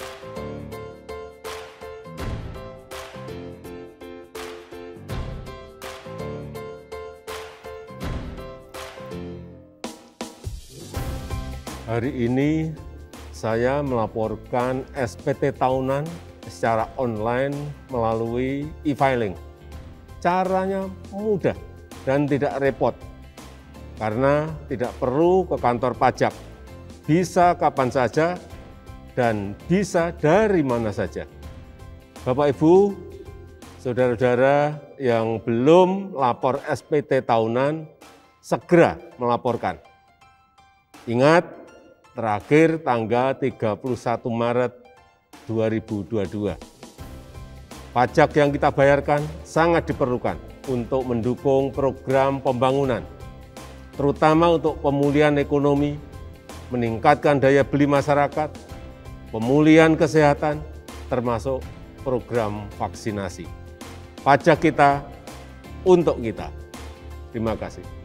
Hari ini saya melaporkan SPT tahunan secara online melalui e-filing. Caranya mudah dan tidak repot, karena tidak perlu ke kantor pajak. Bisa kapan saja dan bisa dari mana saja. Bapak, Ibu, saudara-saudara yang belum lapor SPT tahunan, segera melaporkan. Ingat, terakhir tanggal 31 Maret 2022. Pajak yang kita bayarkan sangat diperlukan untuk mendukung program pembangunan, terutama untuk pemulihan ekonomi, meningkatkan daya beli masyarakat, pemulihan kesehatan, termasuk program vaksinasi. Pajak kita untuk kita. Terima kasih.